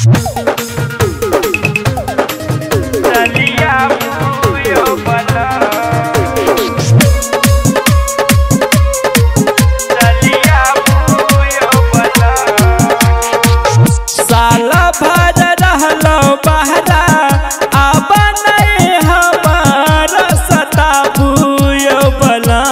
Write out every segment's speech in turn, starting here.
चलिया बुयो बला चलिया बुयो बला साला भर रहलो बहरा अब नहीं हमार सता बुयो बला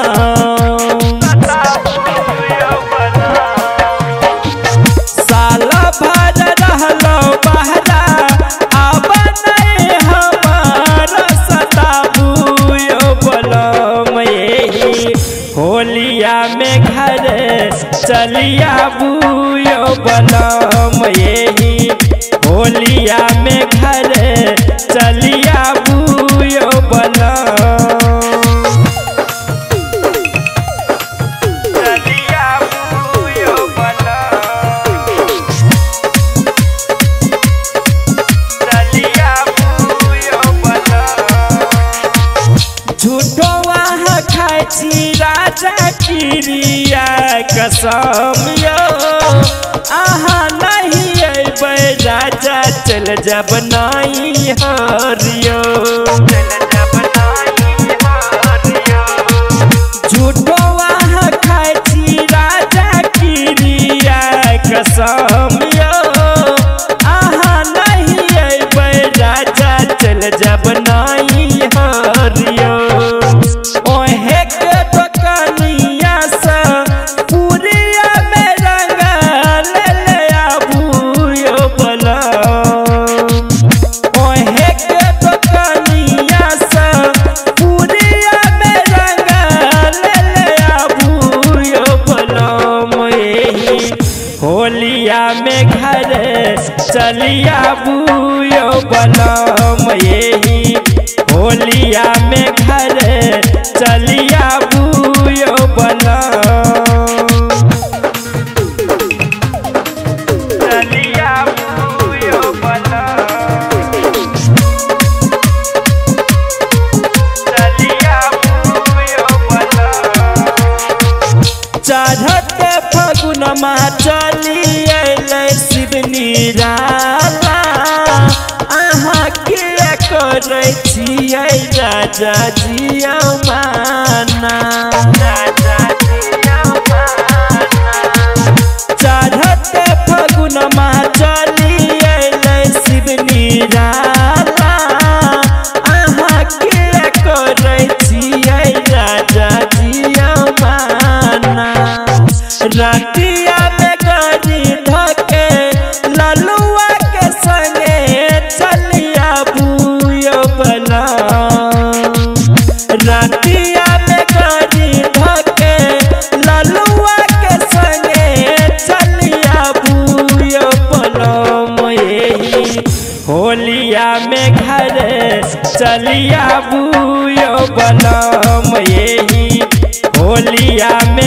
साला भर रहलो बहरा अब नहीं हमार सता बुयो बला होलिया में घर चलिया बुयो बलम यही होलिया में घर चलिया बुयो बलम चलिया बुयो बलम चलिया बुयो बलम झूठो वहाँ खाई छी राजा किरिया कसम यो आहा नहीं अबे राजा चल जब नहीं हरियो झूठो वहाँ खाई छी राजा किरिया कसम यो आहा नहीं अबे राजा चल जब नहीं हरियो ओहे के दुकानिया से पूरिया में रंग ले ले आबुयो बला ओहे के दुकानिया से पूरिया में रंग ले ले आबुयो बला यही होलिया में घर चलिया बुयो बलम यही होलिया में घर चलिया बुयो बलम चलिया बुयो बलम चलिया बुयो बलम चढ़त फगुनमा चली अइलै शिवनी राला अहाँ के करै छियै राजा जिया माना चढ़त फगुनमा चली अइलै शिवनी राला अहाँ के करै छियै राजा जिया माना रातिया में गाड़ी धके ललुआ के संगे चलिया बुयो बला रातिया में गाड़ी धके ललुआ के संगे चलिया बुयो बला यही होलिया में घर चलिया बुयो बलम यही होलिया में